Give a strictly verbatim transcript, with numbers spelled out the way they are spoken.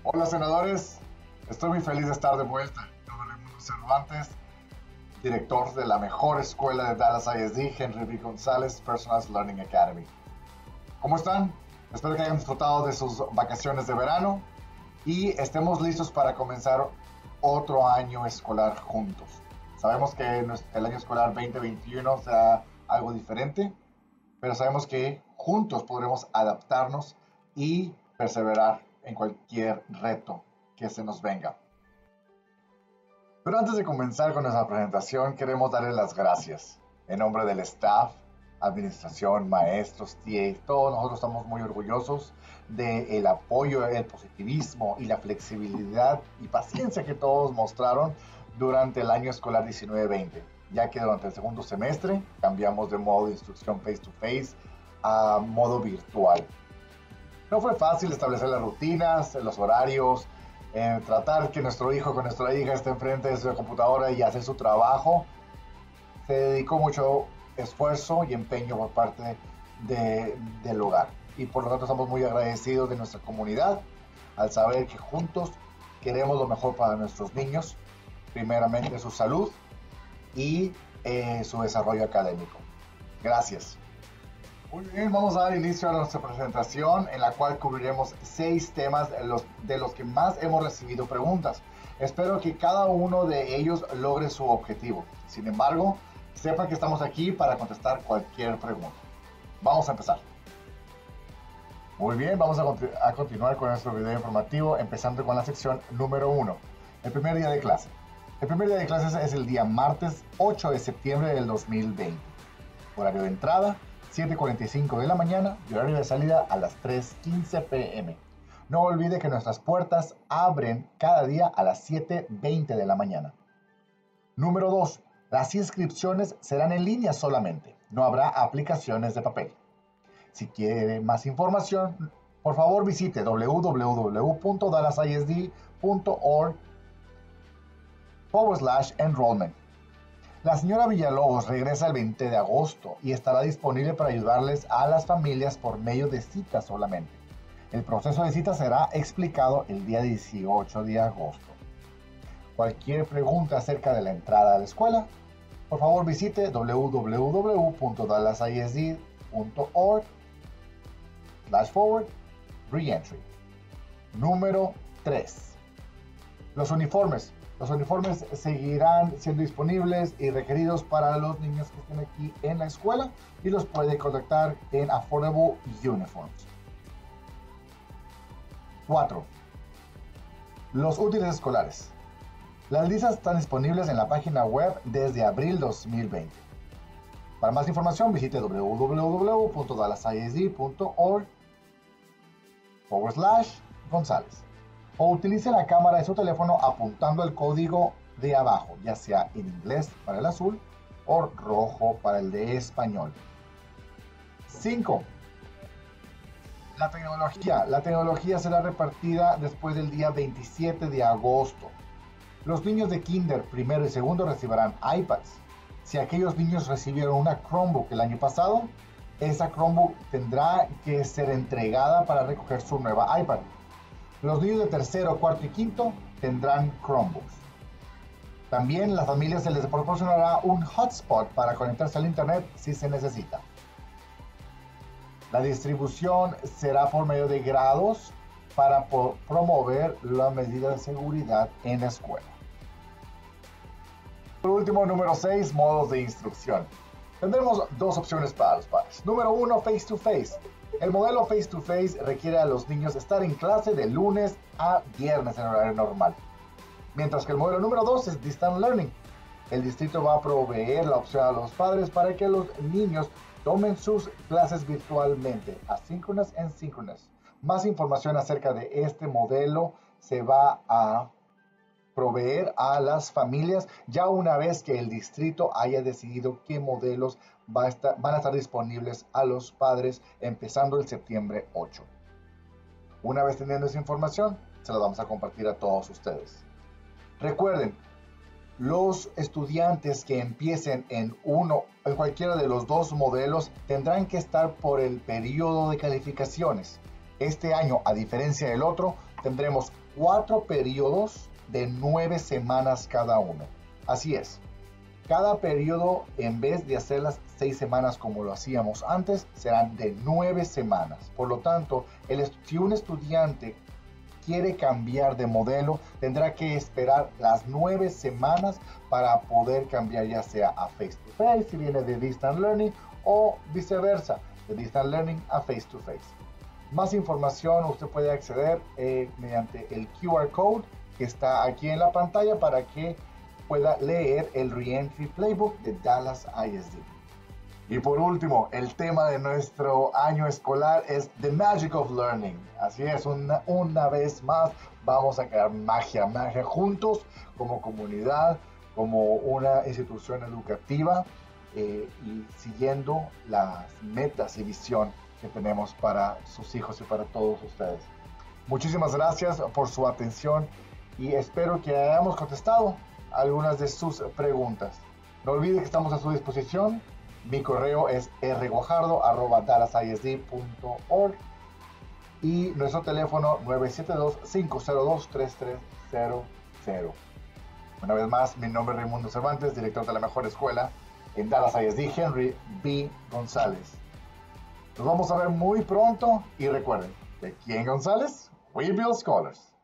Hola senadores, estoy muy feliz de estar de vuelta. Yo soy Raimundo Cervantes, director de la mejor escuela de Dallas I S D, Henry B. González Personalized Learning Academy. ¿Cómo están? Espero que hayan disfrutado de sus vacaciones de verano y estemos listos para comenzar otro año escolar juntos. Sabemos que el año escolar veinte veintiuno será algo diferente, pero sabemos que juntos podremos adaptarnos y perseverar en cualquier reto que se nos venga. Pero antes de comenzar con nuestra presentación, queremos darles las gracias en nombre del staff, administración, maestros, T A. Todos nosotros estamos muy orgullosos del apoyo, el positivismo y la flexibilidad y paciencia que todos mostraron durante el año escolar diecinueve veinte, ya que durante el segundo semestre cambiamos de modo de instrucción face to face a modo virtual. No fue fácil establecer las rutinas, los horarios, eh, tratar que nuestro hijo con nuestra hija esté enfrente de su computadora y hacer su trabajo. Se dedicó mucho esfuerzo y empeño por parte de, del hogar. Y por lo tanto estamos muy agradecidos de nuestra comunidad al saber que juntos queremos lo mejor para nuestros niños, primeramente su salud y eh, su desarrollo académico. Gracias. Muy bien, vamos a dar inicio a nuestra presentación en la cual cubriremos seis temas de los, de los que más hemos recibido preguntas. Espero que cada uno de ellos logre su objetivo. Sin embargo, sepan que estamos aquí para contestar cualquier pregunta. Vamos a empezar. Muy bien, vamos a, continu a continuar con nuestro video informativo, empezando con la sección número uno, el primer día de clase. El primer día de clases es el día martes ocho de septiembre del dos mil veinte. Horario de entrada, siete cuarenta y cinco de la mañana y horario de salida a las tres quince p m No olvide que nuestras puertas abren cada día a las siete veinte de la mañana. Número dos. Las inscripciones serán en línea solamente. No habrá aplicaciones de papel. Si quiere más información, por favor visite w w w punto dallas i s d punto org forward slash enrollment. La señora Villalobos regresa el veinte de agosto y estará disponible para ayudarles a las familias por medio de citas solamente. El proceso de cita será explicado el día dieciocho de agosto. Cualquier pregunta acerca de la entrada a la escuela, por favor visite w w w punto dallas i s d punto org slash forward reentry. Número tres. Los uniformes. Los uniformes seguirán siendo disponibles y requeridos para los niños que estén aquí en la escuela y los puede contactar en Affordable Uniforms. cuatro. Los útiles escolares. Las listas están disponibles en la página web desde abril dos mil veinte. Para más información visite w w w punto dallas i s d punto org forward slash González. O utilice la cámara de su teléfono apuntando el código de abajo, ya sea en inglés para el azul o rojo para el de español. cinco. La tecnología. La tecnología será repartida después del día veintisiete de agosto. Los niños de kinder, primero y segundo recibirán iPads. Si aquellos niños recibieron una Chromebook el año pasado, esa Chromebook tendrá que ser entregada para recoger su nueva iPad. Los niños de tercero, cuarto y quinto tendrán Chromebooks. También a las familias se les proporcionará un hotspot para conectarse al internet si se necesita. La distribución será por medio de grados para promover la medida de seguridad en la escuela. Por último, número seis, modos de instrucción. Tendremos dos opciones para los padres. Número uno, face to face. El modelo face to face requiere a los niños estar en clase de lunes a viernes en horario normal. Mientras que el modelo número dos es Distance Learning. El distrito va a proveer la opción a los padres para que los niños tomen sus clases virtualmente, asíncronas y síncronas. Más información acerca de este modelo se va a proveer a las familias ya una vez que el distrito haya decidido qué modelos va a estar, van a estar disponibles a los padres empezando el septiembre ocho. Una vez teniendo esa información, se la vamos a compartir a todos ustedes. Recuerden, los estudiantes que empiecen en uno, en cualquiera de los dos modelos, tendrán que estar por el periodo de calificaciones. Este año, a diferencia del otro, tendremos cuatro periodos de nueve semanas cada uno. Así es. Cada periodo, en vez de hacer las seis semanas como lo hacíamos antes, serán de nueve semanas. Por lo tanto, el, si un estudiante quiere cambiar de modelo, tendrá que esperar las nueve semanas para poder cambiar, ya sea a face to face, si viene de distance learning, o viceversa, de distance learning a face to face. Más información usted puede acceder eh, mediante el Q R code que está aquí en la pantalla para que pueda leer el Reentry Playbook de Dallas I S D. Y por último, el tema de nuestro año escolar es The Magic of Learning. Así es, una, una vez más vamos a crear magia, magia juntos como comunidad, como una institución educativa eh, y siguiendo las metas y visión que tenemos para sus hijos y para todos ustedes. Muchísimas gracias por su atención y espero que hayamos contestado algunas de sus preguntas. No olvide que estamos a su disposición. Mi correo es r guajardo arroba dallas i s d punto org y nuestro teléfono nueve siete dos, cinco cero dos, tres tres cero cero. Una vez más, mi nombre es Raimundo Cervantes, director de la mejor escuela en Dallas I S D, Henry B. González. Nos vamos a ver muy pronto y recuerden, de Quién González, We Build Scholars.